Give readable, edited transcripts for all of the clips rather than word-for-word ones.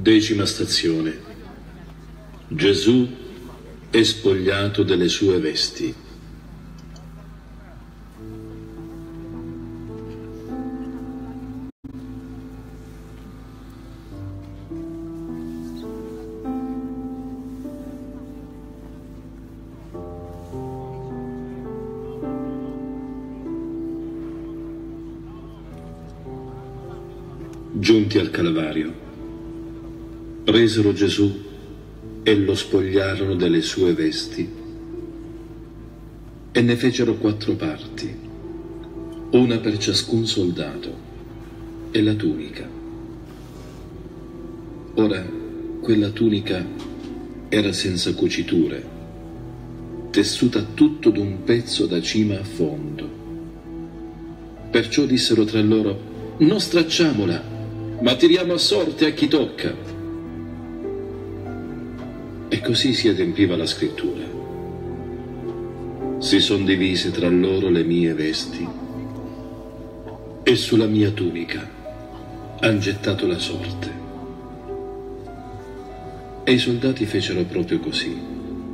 10ª stazione. Gesù è spogliato delle sue vesti. Giunti al Calvario, presero Gesù e lo spogliarono delle sue vesti e ne fecero 4 parti, una per ciascun soldato, e la tunica. Ora, quella tunica era senza cuciture, tessuta tutto d'un pezzo da cima a fondo. Perciò dissero tra loro: non stracciamola, ma tiriamo a sorte a chi tocca. E così si adempiva la scrittura. Si son divise tra loro le mie vesti e sulla mia tunica han gettato la sorte. E i soldati fecero proprio così.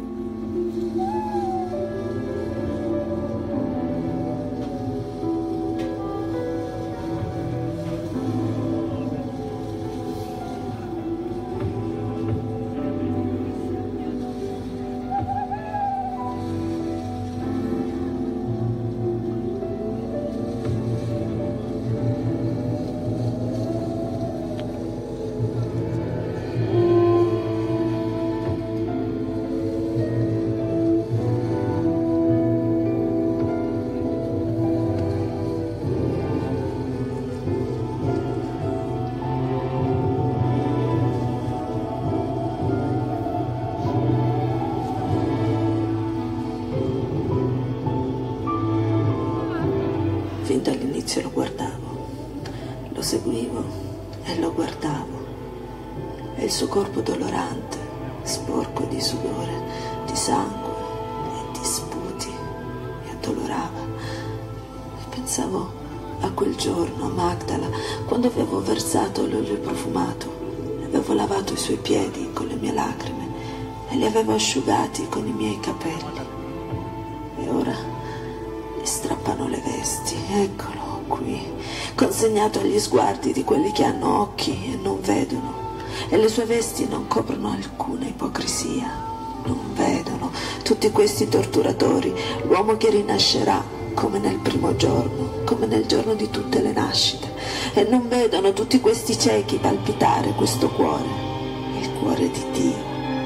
Fin dall'inizio lo guardavo, lo seguivo e lo guardavo. E il suo corpo dolorante, sporco di sudore, di sangue e di sputi, mi addolorava. E pensavo a quel giorno a Magdala, quando avevo versato l'olio profumato, avevo lavato i suoi piedi con le mie lacrime e li avevo asciugati con i miei capelli. E ora gli strappano le vesti, eccolo qui, consegnato agli sguardi di quelli che hanno occhi e non vedono, e le sue vesti non coprono alcuna ipocrisia, non vedono tutti questi torturatori, l'uomo che rinascerà come nel primo giorno, come nel giorno di tutte le nascite, e non vedono tutti questi ciechi palpitare questo cuore, il cuore di Dio.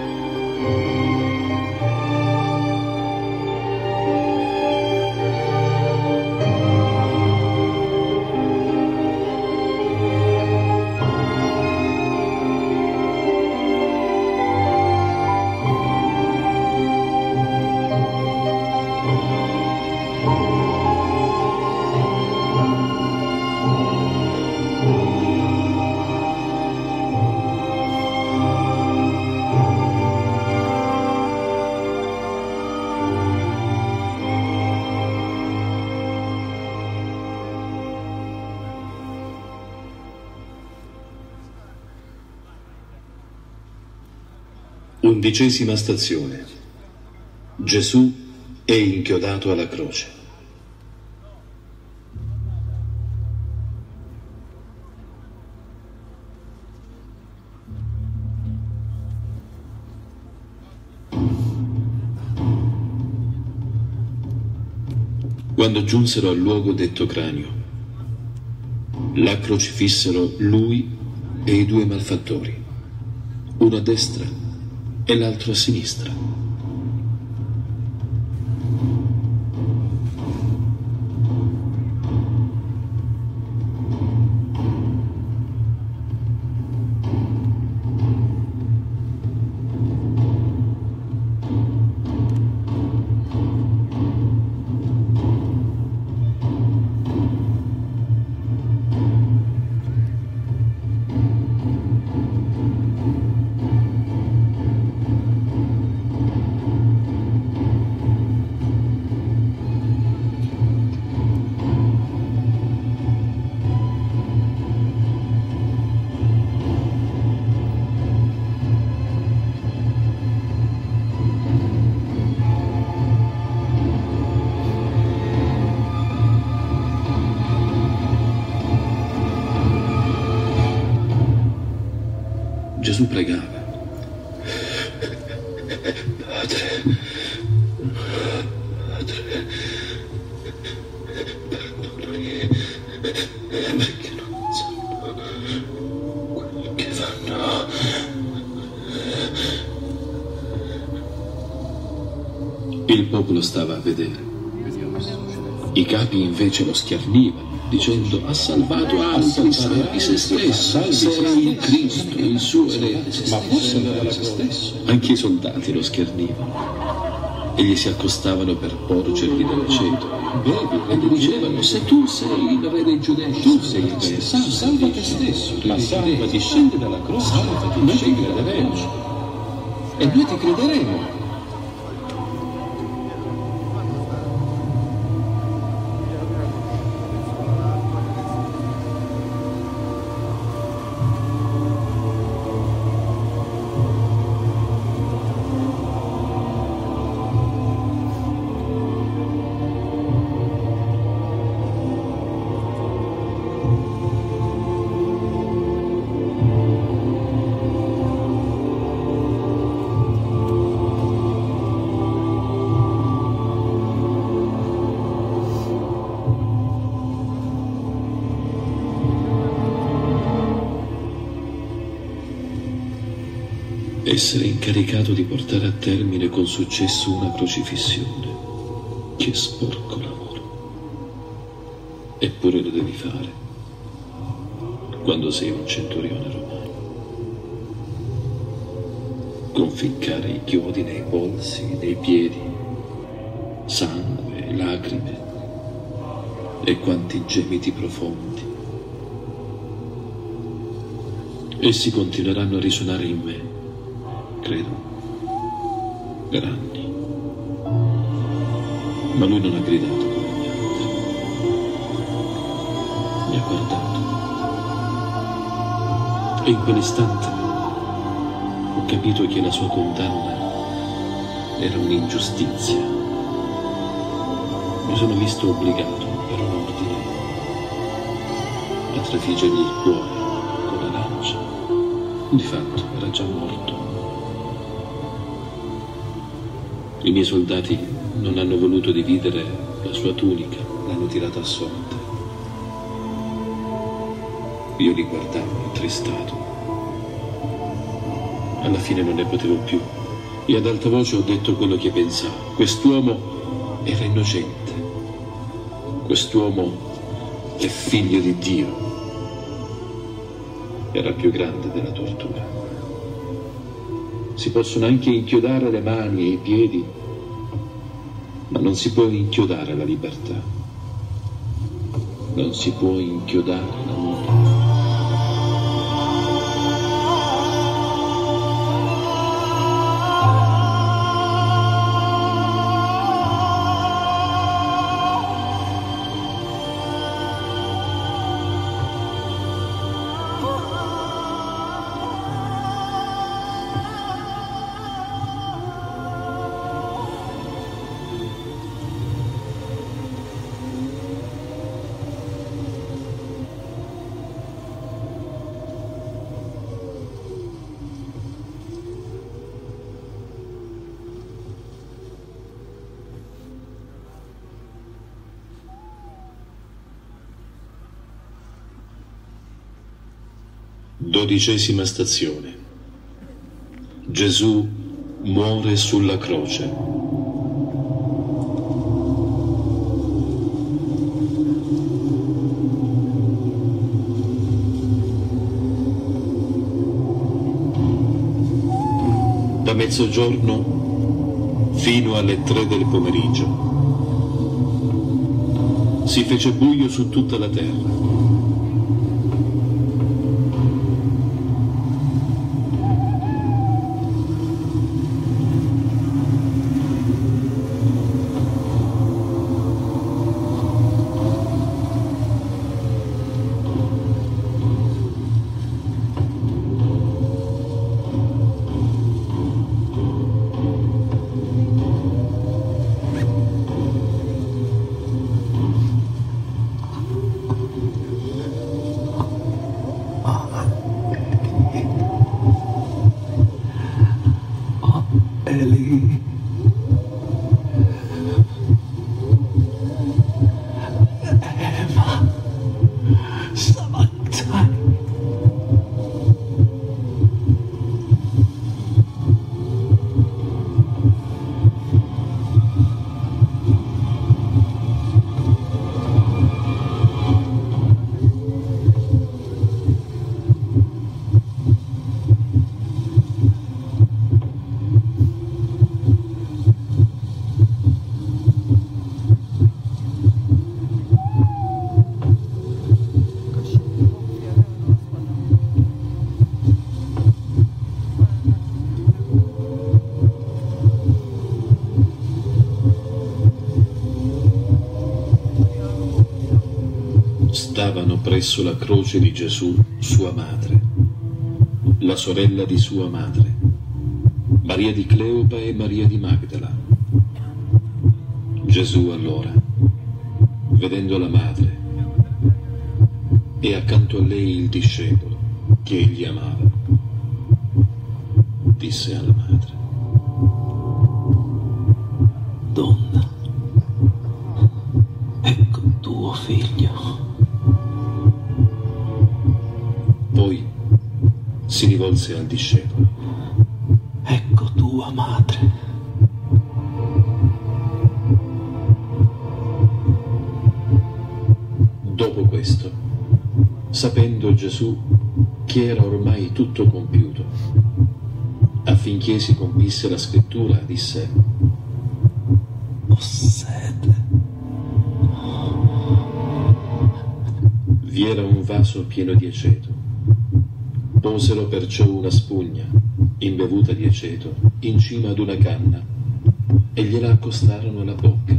11ª stazione. Gesù è inchiodato alla croce. Quando giunsero al luogo detto Cranio, là crocifissero lui e i 2 malfattori, uno a destra e l'altro a sinistra. Gesù pregava. Padre, perdonali, perché non sanno quello che fanno. Il popolo stava a vedere. I capi invece lo schernivano, dicendo: ha salvato altri, salvi se stesso, sei il Cristo, il suo erede. Ma può salvare se stesso? Anche i soldati lo schernivano e gli si accostavano per porgergli dell'aceto. Bevi, e gli dicevano: se tu sei il re dei giudei, tu sei il re, Salva te stesso, ma salvati, scendi dalla croce, noi ti crederemo. E noi ti crederemo. Essere incaricato di portare a termine con successo una crocifissione. Che sporco lavoro. Eppure lo devi fare. Quando sei un centurione romano. Conficcare i chiodi nei polsi, nei piedi. Sangue, lacrime. E quanti gemiti profondi. Essi continueranno a risuonare in me. Credo, per anni. Ma lui non ha gridato come gli altri. Mi ha guardato. E in quell'istante ho capito che la sua condanna era un'ingiustizia. Mi sono visto obbligato, per un ordine, a trafiggergli il cuore con la lancia. Di fatto era già morto. I miei soldati non hanno voluto dividere la sua tunica, l'hanno tirata a sorte. Io li guardavo attristato. Alla fine non ne potevo più e ad alta voce ho detto quello che pensavo. Quest'uomo era innocente. Quest'uomo è figlio di Dio. Era più grande della tortura. Si possono anche inchiodare le mani e i piedi, ma non si può inchiodare la libertà. Non si può inchiodare l'amore. Dodicesima stazione. Gesù muore sulla croce. Da mezzogiorno fino alle 3 del pomeriggio si fece buio su tutta la terra. stavano presso la croce di Gesù sua madre, la sorella di sua madre, Maria di Cleopa e Maria di Magdala. Gesù allora, vedendo la madre e accanto a lei il discepolo che egli amava, disse alla madre: Donna, ecco tuo figlio. Poi si rivolse al discepolo: Ecco tua madre. Dopo questo, sapendo Gesù che era ormai tutto compiuto, affinché si compisse la scrittura, disse: Ho sete. Vi era un vaso pieno di aceto. Posero perciò una spugna, imbevuta di aceto, in cima ad una canna e gliela accostarono alla bocca.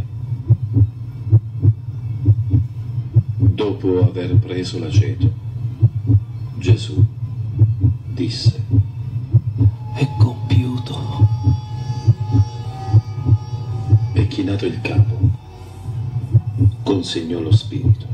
Dopo aver preso l'aceto, Gesù disse: È compiuto. E chinato il capo, consegnò lo spirito.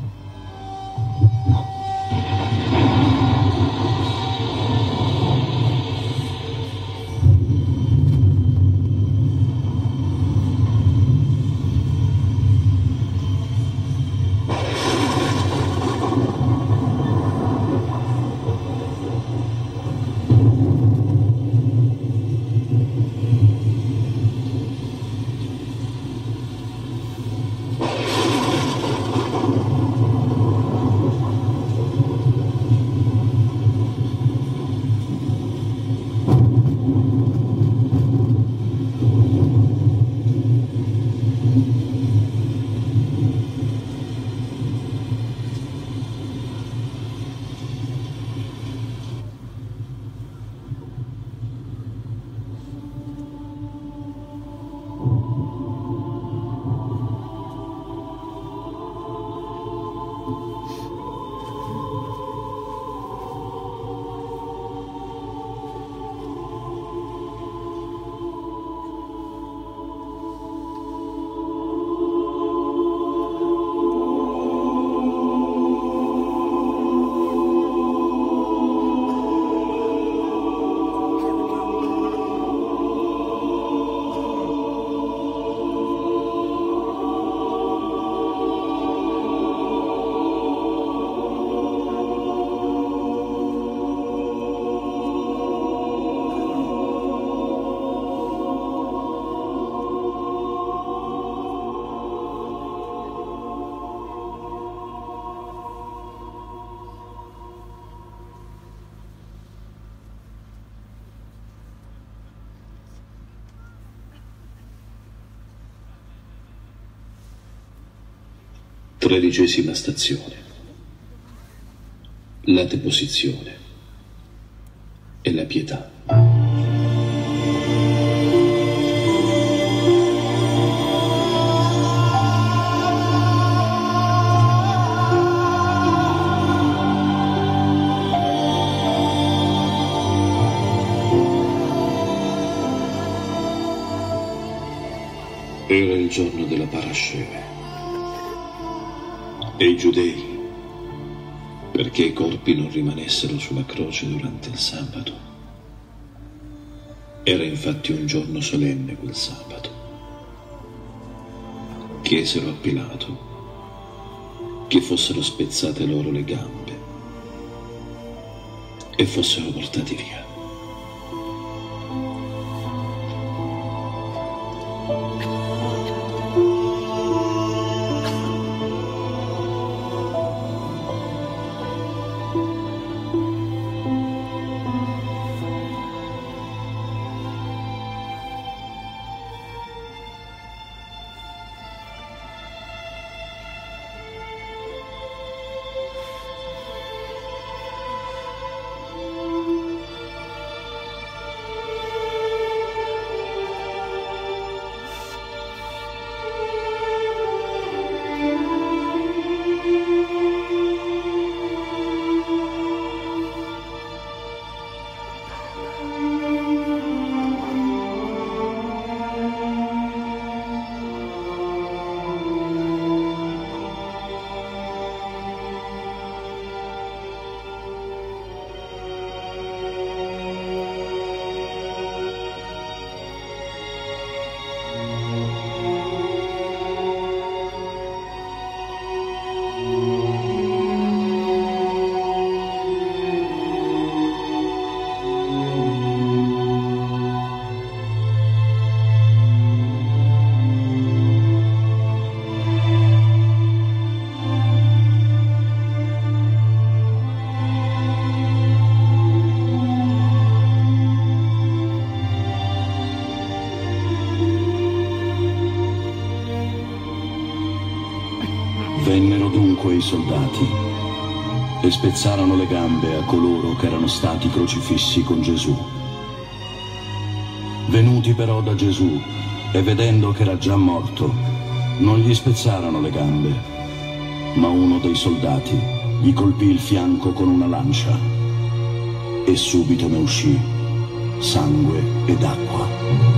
Tredicesima stazione. La deposizione e la pietà. Era il giorno della Parasceve. E i giudei, perché i corpi non rimanessero sulla croce durante il sabato. Era infatti un giorno solenne quel sabato. Chiesero a Pilato che fossero spezzate loro le gambe e fossero portati via. Vennero dunque i soldati e spezzarono le gambe a coloro che erano stati crocifissi con Gesù. Venuti però da Gesù e vedendo che era già morto, non gli spezzarono le gambe, ma uno dei soldati gli colpì il fianco con una lancia e subito ne uscì sangue ed acqua.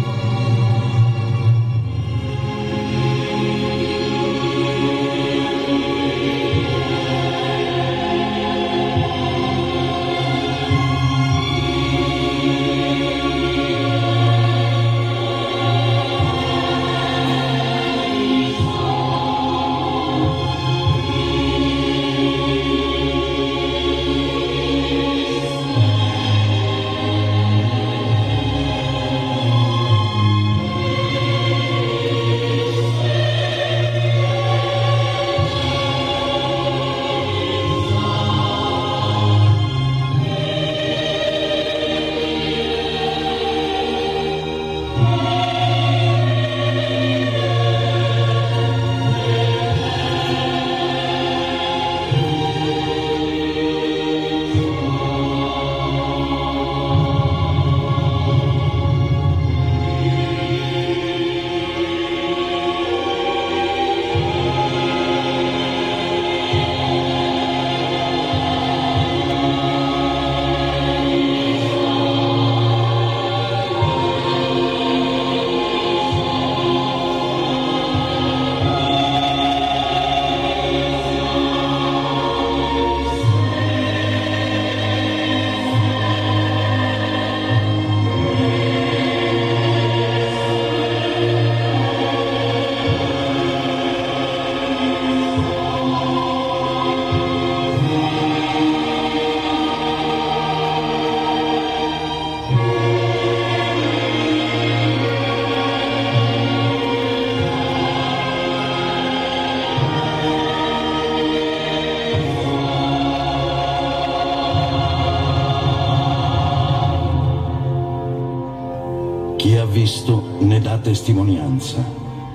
Chi ha visto ne dà testimonianza,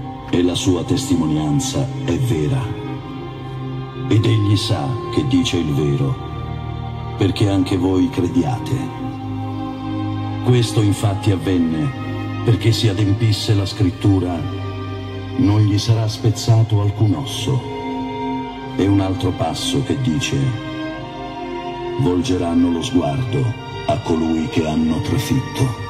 e la sua testimonianza è vera. Ed egli sa che dice il vero, perché anche voi crediate. Questo infatti avvenne perché si adempisse la scrittura: non gli sarà spezzato alcun osso. E un altro passo che dice: volgeranno lo sguardo a colui che hanno trafitto.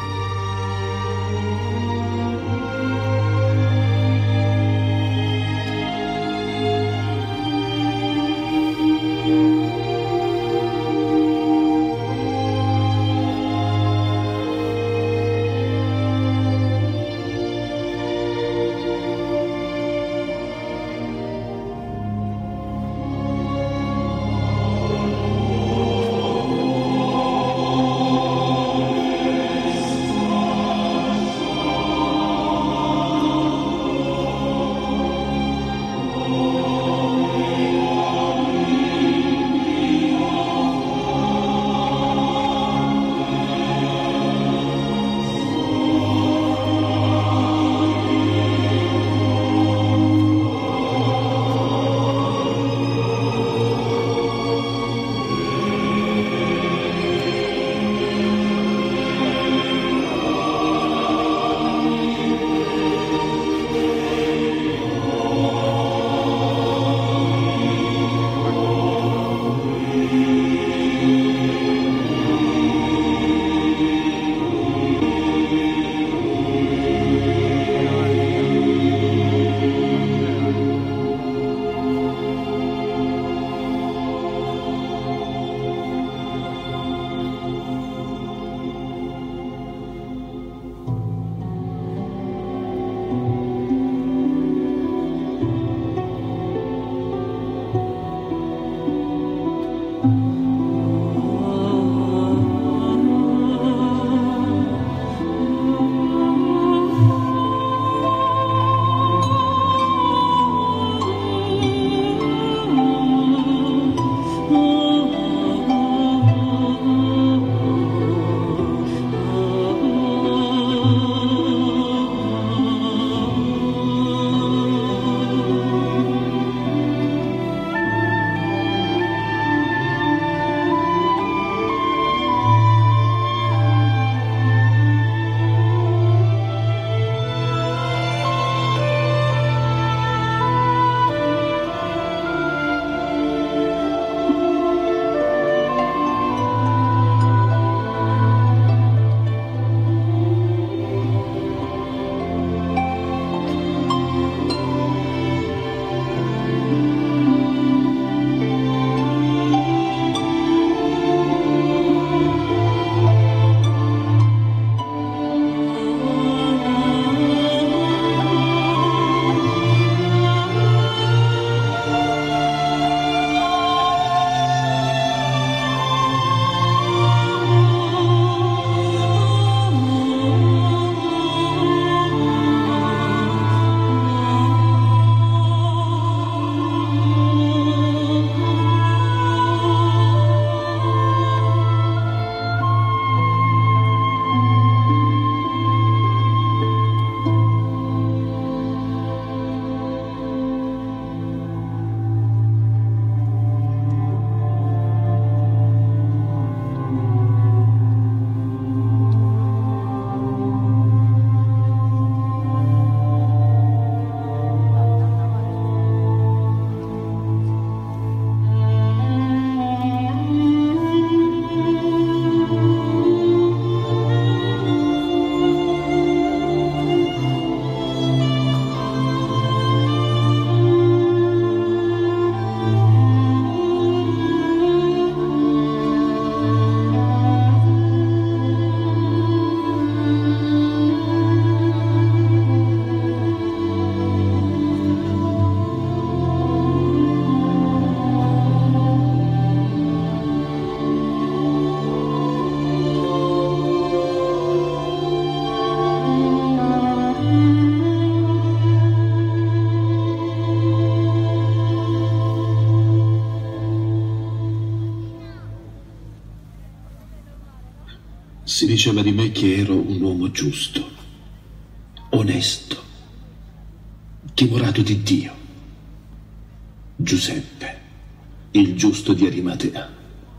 Si diceva di me che ero un uomo giusto, onesto, timorato di Dio. Giuseppe, il giusto di Arimatea.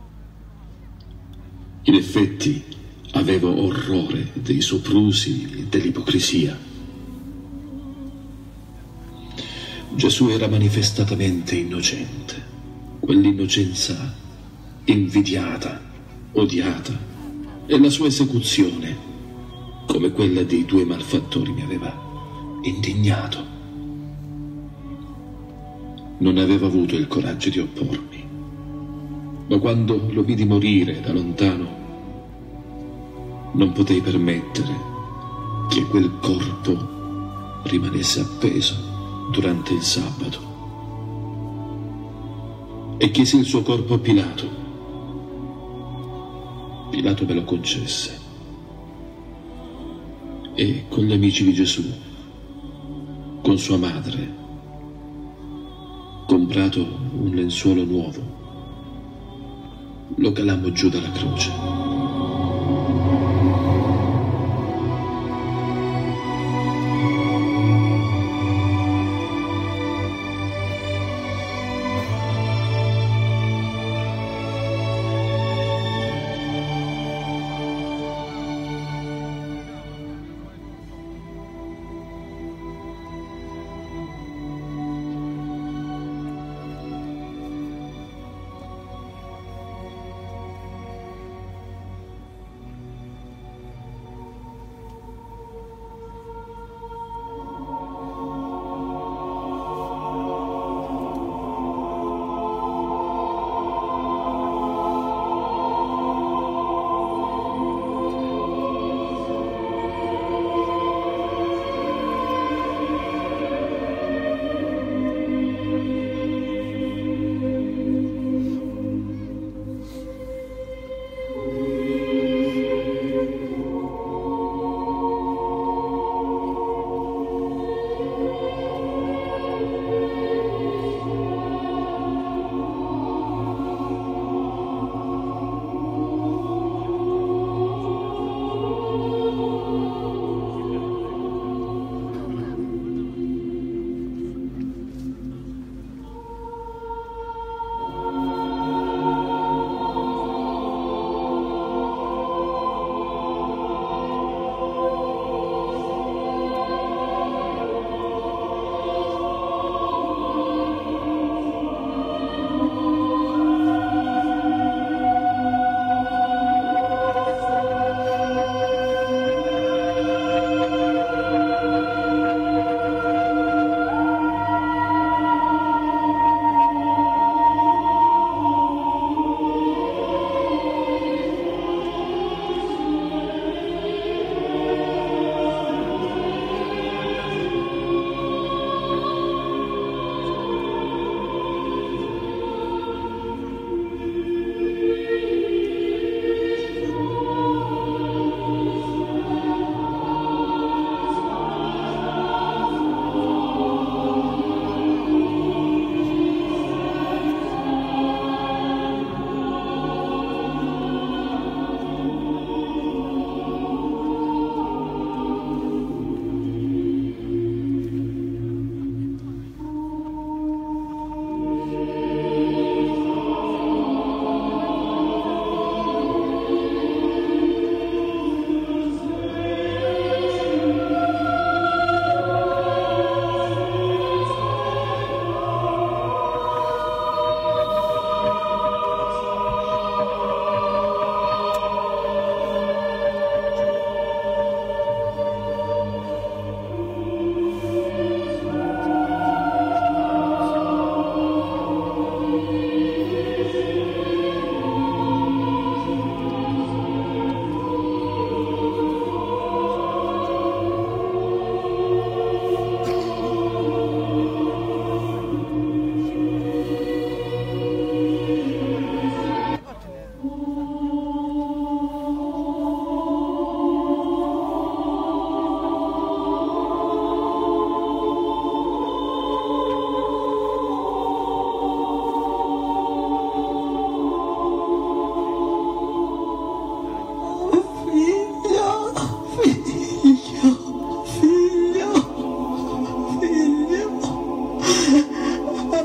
In effetti avevo orrore dei soprusi e dell'ipocrisia. Gesù era manifestatamente innocente, quell'innocenza invidiata, odiata, e la sua esecuzione, come quella dei due malfattori, mi aveva indignato. Non avevo avuto il coraggio di oppormi, ma quando lo vidi morire da lontano, non potei permettere che quel corpo rimanesse appeso durante il sabato. E chiesi il suo corpo a Pilato. Pilato me lo concesse. E con gli amici di Gesù, con sua madre, comprato un lenzuolo nuovo, lo calammo giù dalla croce.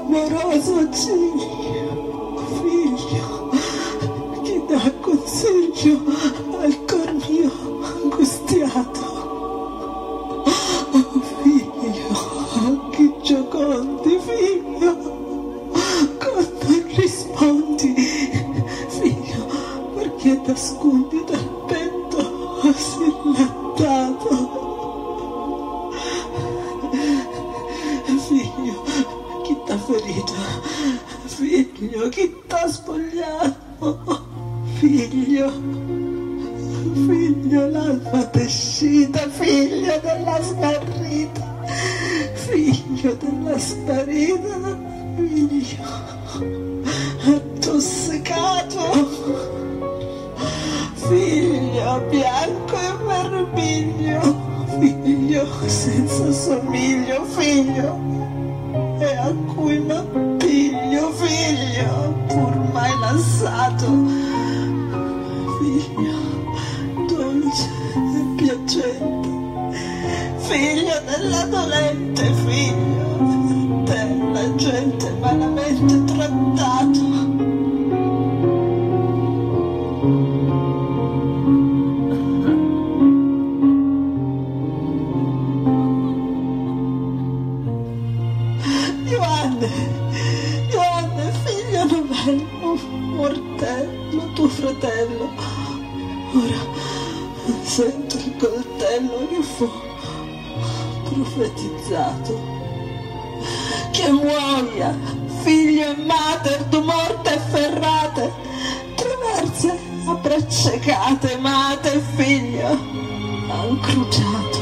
amoroso ciglio, figlio, che dà consiglio al cor mio angustiato. Oh figlio, che giocondi, figlio, quando rispondi, figlio, perché t'ascondi dal petto così lattato? Figlio, chi t'ha ferito? Figlio, chi t'ha spogliato? Figlio, figlio, l'alba tescita, figlio della smarrita, figlio della sparita, figlio attossicato, figlio bianco e vermiglio, figlio senza somiglio, figlio, e a cui m'appiglio, figlio, pur mai lasciato, figlio dolce e piacente, figlio della dolente, figlio della gente malamente trattato. Giovanni, figlio novello, mortello, tuo fratello, ora sento il coltello che fu profetizzato, che muoia, figlio e mater, tu morte e ferrate, traverse a braccia cate, mate e figlio incruciato.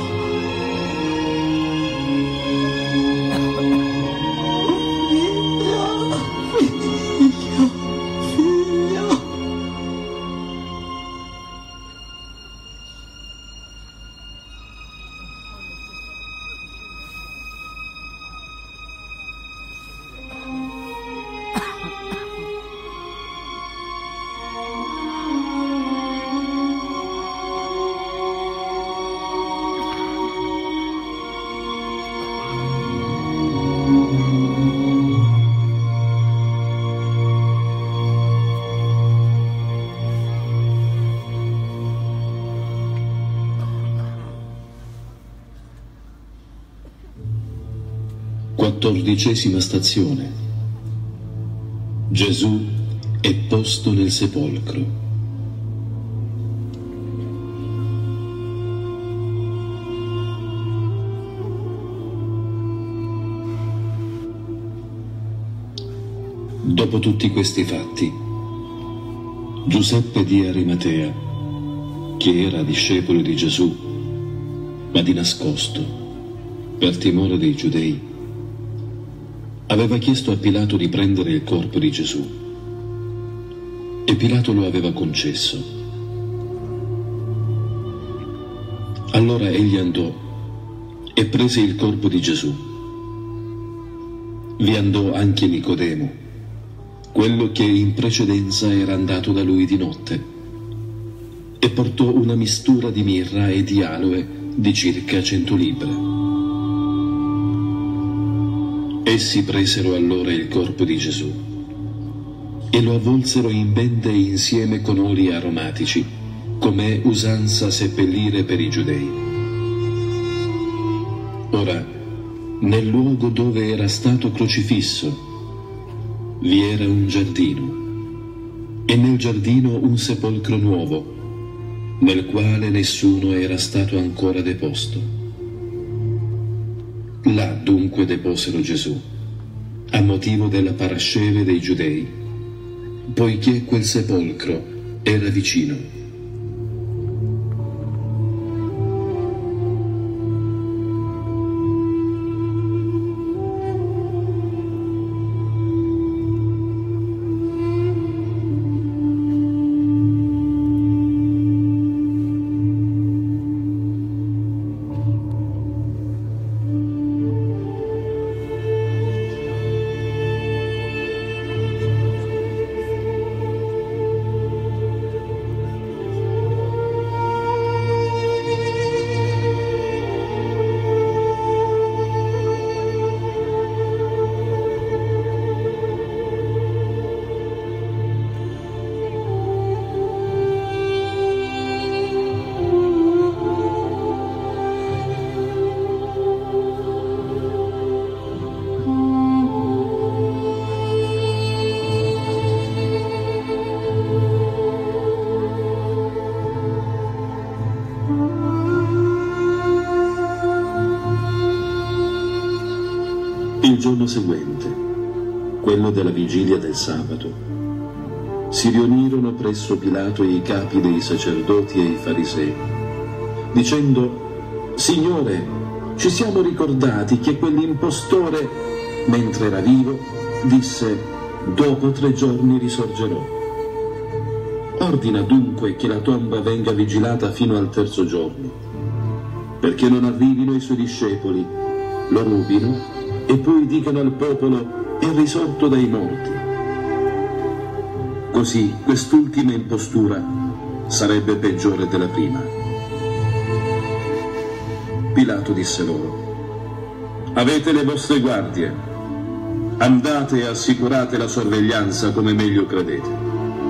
Quattordicesima stazione. Gesù è posto nel sepolcro. Dopo tutti questi fatti, Giuseppe di Arimatea, che era discepolo di Gesù, ma di nascosto, per timore dei giudei, aveva chiesto a Pilato di prendere il corpo di Gesù e Pilato lo aveva concesso. Allora egli andò e prese il corpo di Gesù. Vi andò anche Nicodemo, quello che in precedenza era andato da lui di notte, e portò una mistura di mirra e di aloe di circa 100 libbre. Essi presero allora il corpo di Gesù e lo avvolsero in bende insieme con oli aromatici, com'è usanza seppellire per i giudei. Ora, nel luogo dove era stato crocifisso, vi era un giardino, e nel giardino un sepolcro nuovo, nel quale nessuno era stato ancora deposto. Là dunque deposero Gesù, a motivo della parasceve dei giudei, poiché quel sepolcro era vicino. giorno seguente, quello della vigilia del sabato, si riunirono presso Pilato i capi dei sacerdoti e i farisei, dicendo: Signore, ci siamo ricordati che quell'impostore, mentre era vivo, disse: dopo 3 giorni risorgerò. Ordina dunque che la tomba venga vigilata fino al 3° giorno, perché non arrivino i suoi discepoli, lo rubino e poi dicano al popolo: è risorto dai morti. Così quest'ultima impostura sarebbe peggiore della prima. Pilato disse loro: avete le vostre guardie, andate e assicurate la sorveglianza come meglio credete.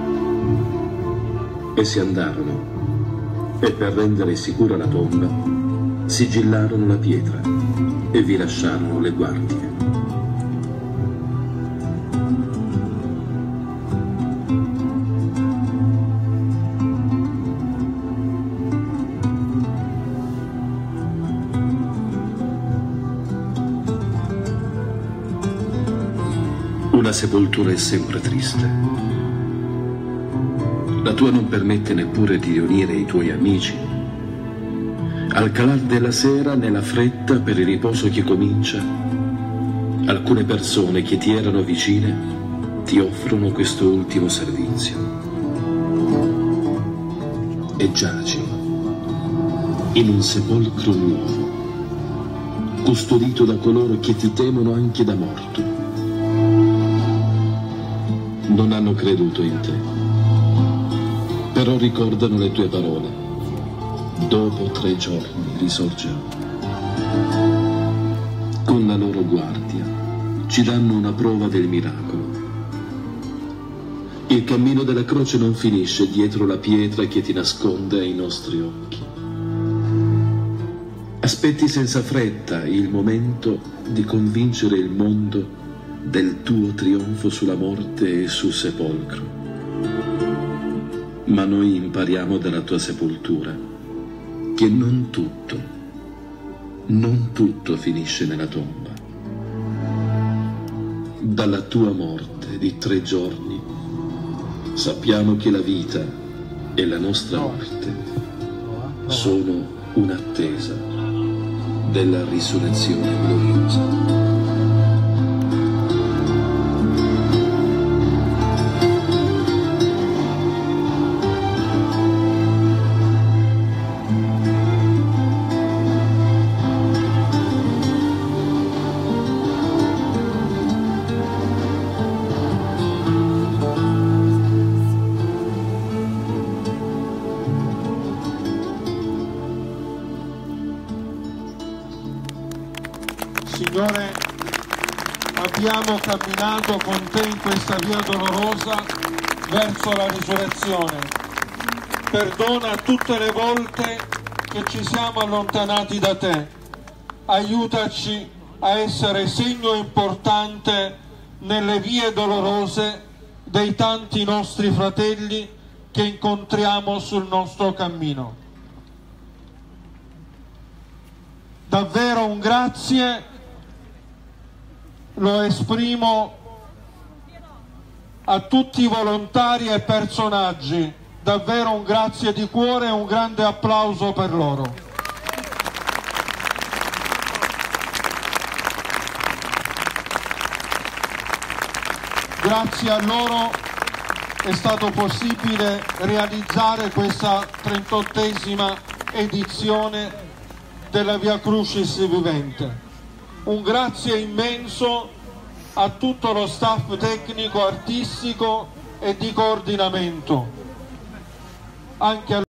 E si andarono, e per rendere sicura la tomba sigillarono la pietra e vi lasciarono le guardie. Una sepoltura è sempre triste. La tua non permette neppure di riunire i tuoi amici. Al calar della sera, nella fretta per il riposo che comincia, alcune persone che ti erano vicine ti offrono questo ultimo servizio. E giaci in un sepolcro nuovo, custodito da coloro che ti temono anche da morto. Non hanno creduto in te, però ricordano le tue parole: dopo 3 giorni risorgerò. Con la loro guardia ci danno una prova del miracolo. Il cammino della croce non finisce dietro la pietra che ti nasconde ai nostri occhi. Aspetti senza fretta il momento di convincere il mondo del tuo trionfo sulla morte e sul sepolcro. Ma noi impariamo dalla tua sepoltura che non tutto finisce nella tomba. Dalla tua morte di 3 giorni sappiamo che la vita e la nostra morte sono un'attesa della risurrezione gloriosa. Signore, abbiamo camminato con te in questa via dolorosa verso la risurrezione. Perdona tutte le volte che ci siamo allontanati da te. Aiutaci a essere segno importante nelle vie dolorose dei tanti nostri fratelli che incontriamo sul nostro cammino. Davvero un grazie lo esprimo a tutti i volontari e personaggi, davvero un grazie di cuore e un grande applauso per loro. Grazie a loro è stato possibile realizzare questa 38esima edizione della Via Crucis vivente. Un grazie immenso a tutto lo staff tecnico, artistico e di coordinamento, anche